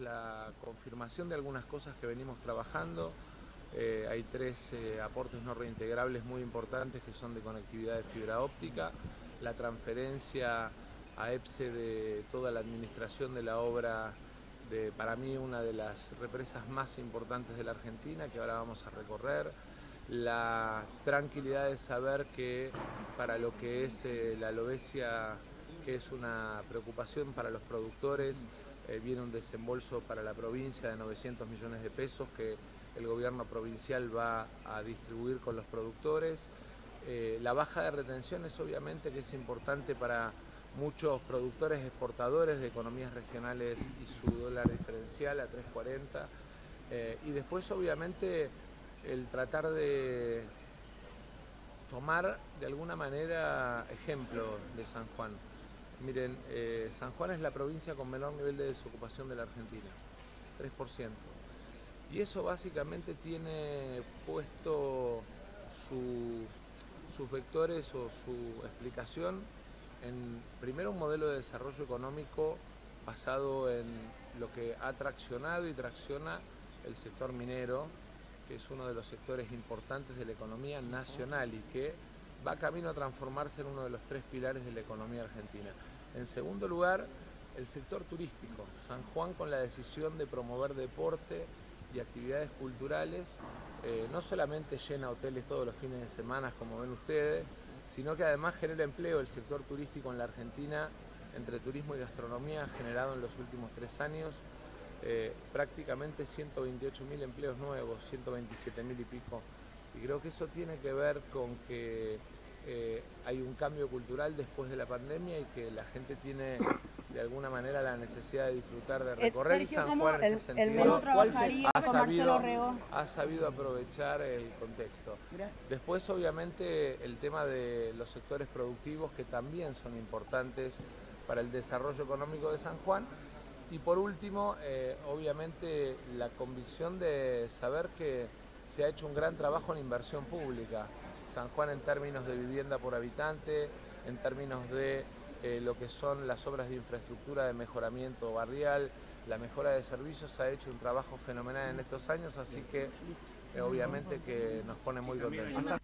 la confirmación de algunas cosas que venimos trabajando. Hay tres aportes no reintegrables muy importantes que son de conectividad de fibra óptica, la transferencia a EPSE de toda la administración de la obra de, para mí, una de las represas más importantes de la Argentina, que ahora vamos a recorrer, la tranquilidad de saber que para lo que es la Lobesia, que es una preocupación para los productores, viene un desembolso para la provincia de 900 millones de pesos que el gobierno provincial va a distribuir con los productores. La baja de retenciones obviamente que es importante para muchos productores exportadores de economías regionales y su dólar diferencial a 3.40. Y después obviamente el tratar de tomar de alguna manera ejemplo de San Juan. Miren, San Juan es la provincia con menor nivel de desocupación de la Argentina, 3%. Y eso básicamente tiene puesto sus vectores o su explicación en, primero, un modelo de desarrollo económico basado en lo que ha traccionado y tracciona el sector minero, que es uno de los sectores importantes de la economía nacional y que va camino a transformarse en uno de los tres pilares de la economía argentina. En segundo lugar, el sector turístico. San Juan, con la decisión de promover deporte y actividades culturales, no solamente llena hoteles todos los fines de semana, como ven ustedes, sino que además genera empleo. El sector turístico en la Argentina, entre turismo y gastronomía, ha generado en los últimos 3 años prácticamente 128.000 empleos nuevos, 127.000 y pico. Y creo que eso tiene que ver con que hay un cambio cultural después de la pandemia y que la gente tiene de alguna manera la necesidad de disfrutar, de recorrer. Sergio, San Juan en ese sentido el menú trabajaría con Marcelo Rego. Ha sabido aprovechar el contexto. Después obviamente el tema de los sectores productivos que también son importantes para el desarrollo económico de San Juan. Y por último, obviamente la convicción de saber que se ha hecho un gran trabajo en inversión pública. San Juan en términos de vivienda por habitante, en términos de lo que son las obras de infraestructura de mejoramiento barrial, la mejora de servicios, ha hecho un trabajo fenomenal en estos años, así que obviamente que nos pone muy contentos.